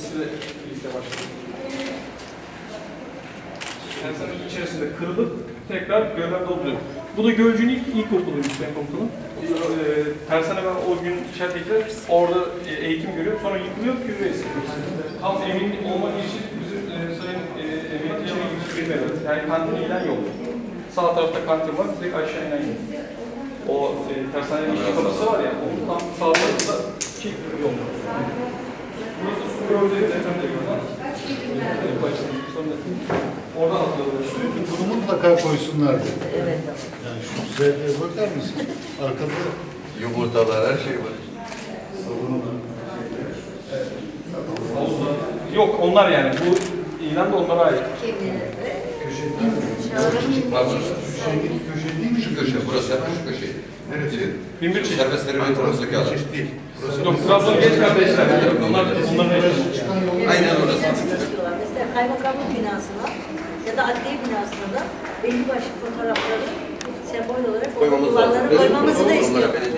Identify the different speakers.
Speaker 1: ikisiyle birlikte başladı. Tersanenin içerisinde kırılıp tekrar göller dolduruyor. Bu da Gölcük'ün ilkokuluymuş benim okulum. Tersane ben o gün Şertek'te orada eğitim görüyor, sonra yıkılıyor, küre istiyoruz. Tam emin olmak için bizim sayın emniyet içine girmeler. Yani kantin ilan yok. Sağ tarafta kantin var, direkt aşağı inen yok. O tersanenin işi kapısı var ya, onun tam sağ tarafında iki yol var. Burası su gördüğü depremde gördüğünüz. Oradan atıyorlar.
Speaker 2: Bunu mutlaka koysunlar dedi. Evet. Yani şu güzelliğe bakar mısın? Arkada
Speaker 3: yumurtalar, her şey var.
Speaker 1: Yok, onlar yani. Bu ilan da onlara ait.
Speaker 3: Şu köşe, burası hep şu köşe.
Speaker 2: neresi?
Speaker 3: Binbir çeşit. Serbestleri ve Trabzon'daki alan.
Speaker 2: Değil.
Speaker 1: Yok, Trabzon geç kardeşler. Onların
Speaker 3: Aynen orası.
Speaker 4: Mesela kaymakamlık binasına ya da adliye binasına da belli başlı fotoğrafları sembol olarak
Speaker 3: Koymamız lazım.
Speaker 4: koymamızı da istiyor.